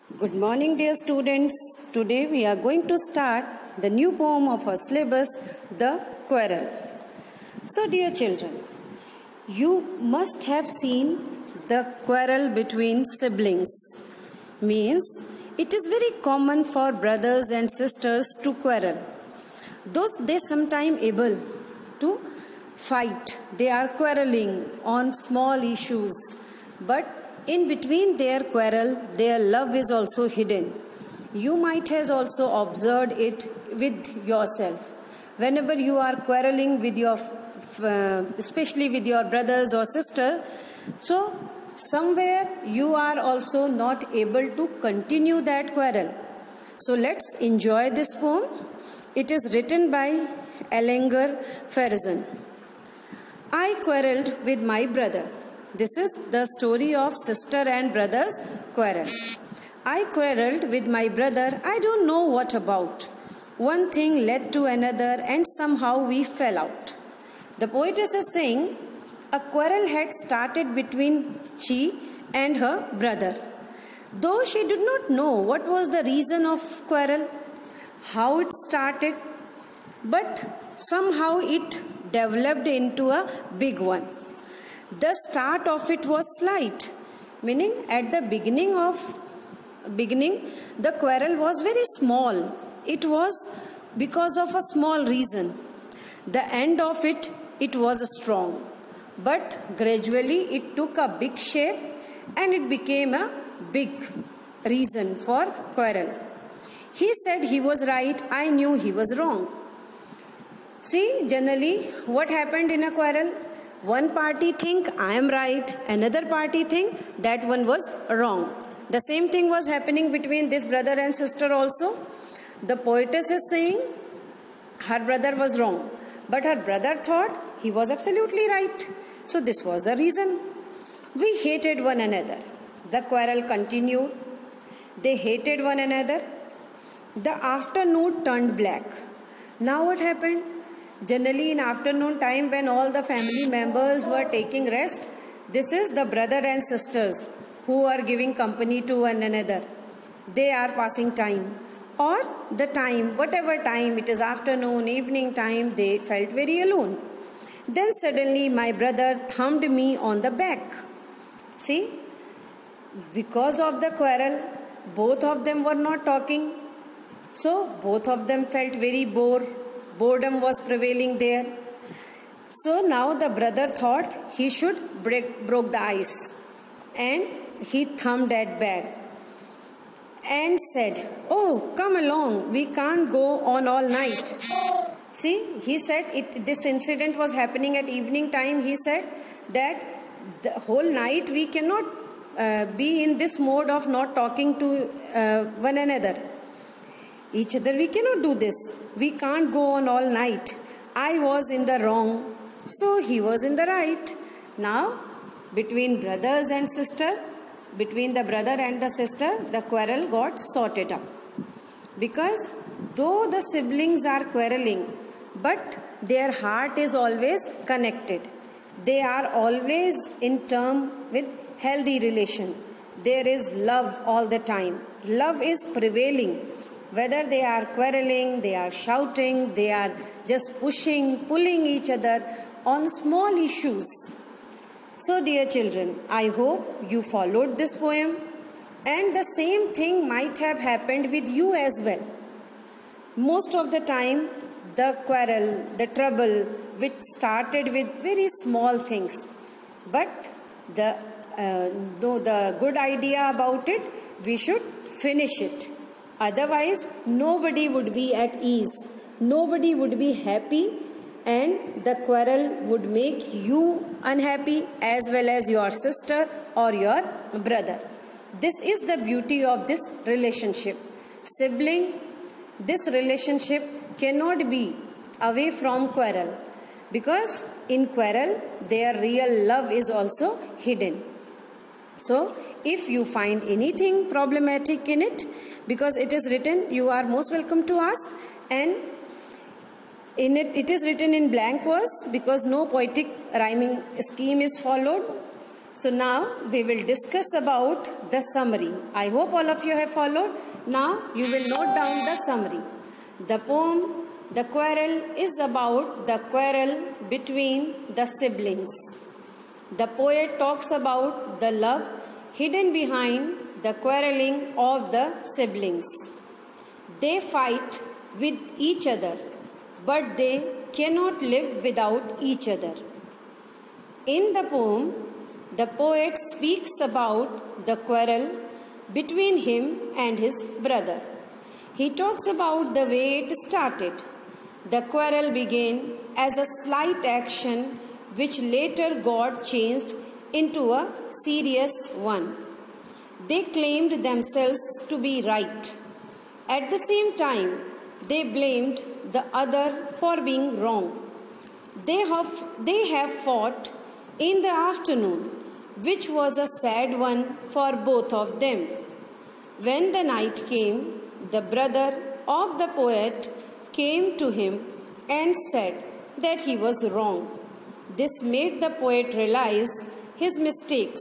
Good morning, dear students. Today we are going to start the new poem of our syllabus, The Quarrel. So, dear children, you must have seen the quarrel between siblings. Means it is very common for brothers and sisters to quarrel. Though they sometimes able to fight, they are quarreling on small issues, but in between their quarrel, their love is also hidden. You might have also observed it with yourself. Whenever you are quarreling with your, especially with your brothers or sister, so somewhere you are also not able to continue that quarrel. So let's enjoy this poem. It is written by Elanger Ferguson. I quarreled with my brother. This is the story of sister and brother's quarrel. I quarreled with my brother, I don't know what about. One thing led to another and somehow we fell out. The poetess is saying a quarrel had started between she and her brother. Though she did not know what was the reason of quarrel, how it started, but somehow it developed into a big one. The start of it was slight, meaning at the beginning, the quarrel was very small. It was because of a small reason. The end of it was strong. But gradually it took a big shape and it became a big reason for quarrel. He said he was right, I knew he was wrong. See, generally what happened in a quarrel? One party think I am right, another party think that one was wrong. The same thing was happening between this brother and sister also. The poetess is saying her brother was wrong, but her brother thought he was absolutely right. So this was the reason. We hated one another. The quarrel continued. They hated one another. The afternoon turned black. Now what happened? Generally in afternoon time when all the family members were taking rest, this is the brother and sisters who are giving company to one another. They are passing time. Or the time, whatever time, it is afternoon, evening time, they felt very alone. Then suddenly my brother thumped me on the back. See, because of the quarrel, both of them were not talking. So both of them felt very bored. Boredom was prevailing there. So now the brother thought he should broke the ice. And he thumped at back and said, "Oh, come along, we can't go on all night." See, he said this incident was happening at evening time. He said that the whole night we cannot be in this mode of not talking to one another. Each other, we cannot do this. We can't go on all night. I was in the wrong, so he was in the right. Now, between brothers and sister, between the brother and the sister, the quarrel got sorted up. Because though the siblings are quarreling, but their heart is always connected. They are always in term with healthy relation. There is love all the time. Love is prevailing. Whether they are quarreling, they are shouting, they are just pushing, pulling each other on small issues. So dear children, I hope you followed this poem and the same thing might have happened with you as well. Most of the time, the quarrel, the trouble, which started with very small things. But the good idea about it, we should finish it. Otherwise, nobody would be at ease. Nobody would be happy and the quarrel would make you unhappy as well as your sister or your brother. This is the beauty of this relationship. Sibling, this relationship cannot be away from quarrel because in quarrel their real love is also hidden. So, if you find anything problematic in it, because it is written, you are most welcome to ask, and in it is written in blank verse because no poetic rhyming scheme is followed. So now we will discuss about the summary. I hope all of you have followed. Now you will note down the summary. The poem The Quarrel is about the quarrel between the siblings. The poet talks about the love hidden behind the quarreling of the siblings. They fight with each other, but they cannot live without each other. In the poem, the poet speaks about the quarrel between him and his brother. He talks about the way it started. The quarrel began as a slight action which later got changed into a serious one. They claimed themselves to be right. At the same time, they blamed the other for being wrong. They have fought in the afternoon, which was a sad one for both of them. When the night came, the brother of the poet came to him and said that he was wrong. This made the poet realize his mistakes.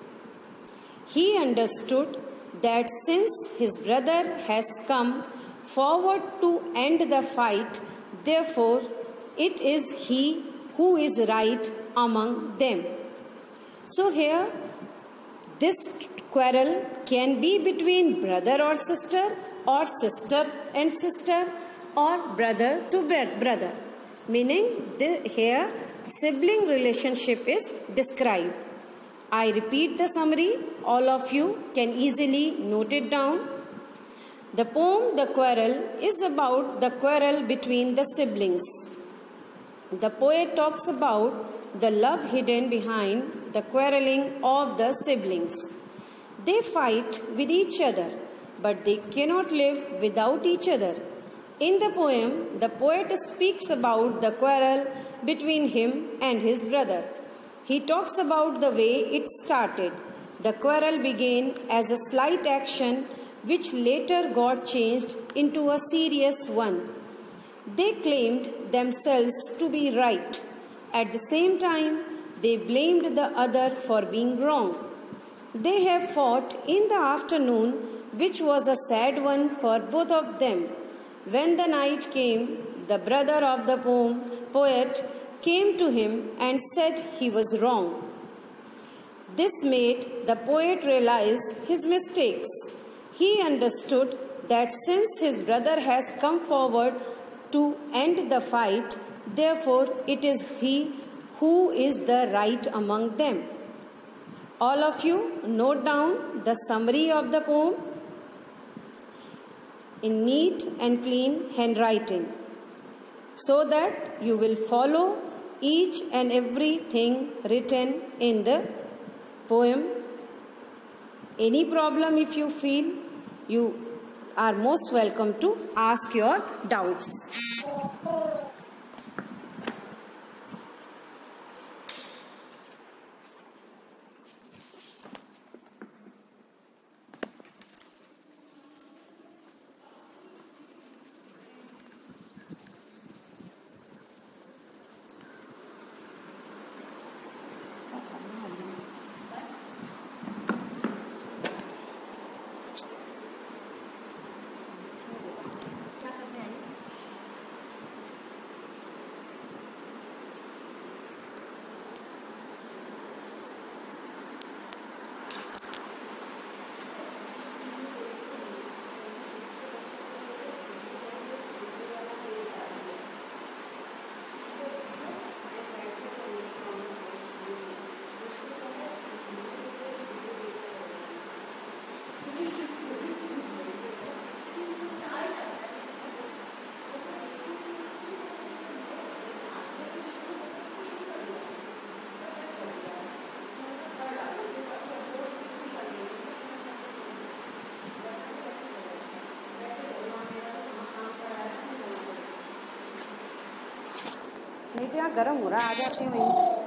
He understood that since his brother has come forward to end the fight, therefore it is he who is right among them. So here, this quarrel can be between brother or sister sister and sister, or brother to brother. Meaning here sibling relationship is described. I repeat the summary. All of you can easily note it down. The poem The Quarrel is about the quarrel between the siblings. The poet talks about the love hidden behind the quarreling of the siblings. They fight with each other, but they cannot live without each other. In the poem, the poet speaks about the quarrel between him and his brother. He talks about the way it started. The quarrel began as a slight action which later got changed into a serious one. They claimed themselves to be right. At the same time, they blamed the other for being wrong. They have fought in the afternoon, which was a sad one for both of them. When the night came, the brother of the poet came to him and said he was wrong. This made the poet realize his mistakes. He understood that since his brother has come forward to end the fight, therefore it is he who is the right among them. All of you note down the summary of the poem in neat and clean handwriting, so that you will follow each and everything written in the poem. Any problem if you feel, you are most welcome to ask your doubts. नहीं तो यहाँ गर्म हो रहा है, आ जाती हूँ।